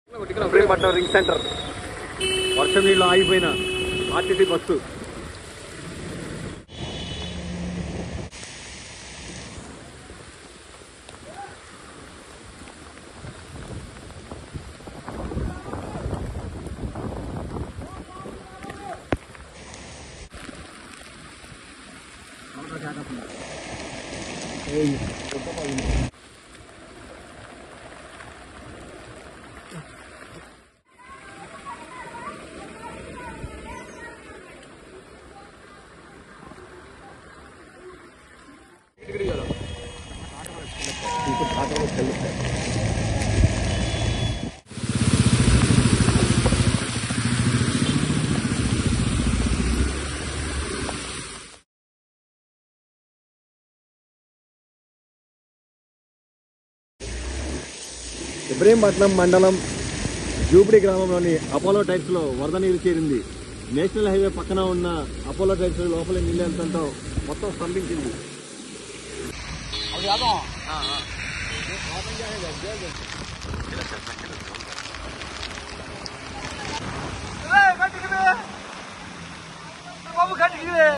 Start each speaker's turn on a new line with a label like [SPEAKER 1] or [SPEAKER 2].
[SPEAKER 1] Ibrahimpatnam ring centre వర్షం నీళ్ళు ఆగిపోయిన ఆర్టీసీ బస్సు. ఇబ్రహీంపట్నం మండలం జూపిడి గ్రామంలోని అపోలో టైర్స్ లో వరద నీరు చేరింది. నేషనల్ హైవే పక్కన ఉన్న అపోలో టైర్స్ లోపల నీళ్ళు వెళ్తుంటో మొత్తం స్తంభించింది.